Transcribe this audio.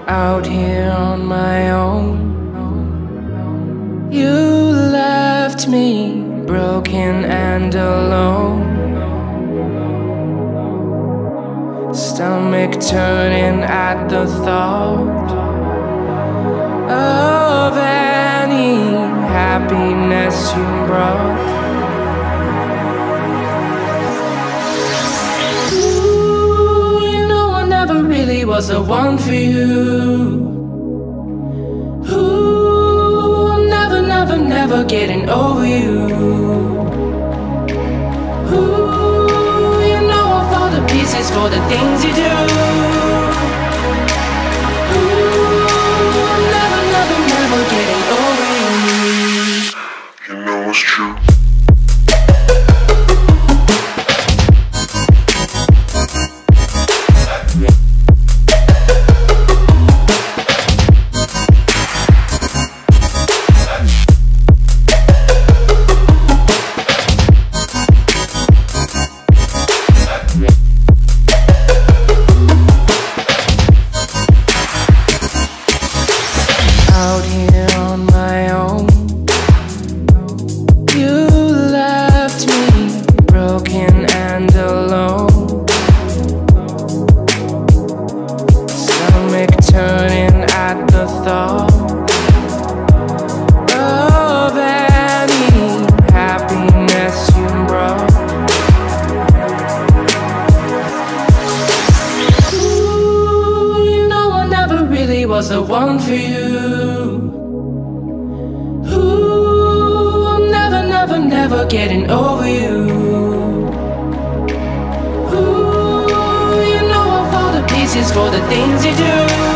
out here on my own. You left me broken and alone, stomach turning at the thought of any happiness you brought. Ooh, you know I never really was the one for you. Ooh, I'm never getting over you. Ooh, you know I fall to pieces for the things you do. Ooh, I'm never getting over you. You know it's true. Out here on my own, you left me broken and alone, stomach turning at the thought of any happiness you brought. Ooh, you know I never really was the one for you. Ooh, I'm never getting over you. Ooh, you know I fall to pieces for the things you do.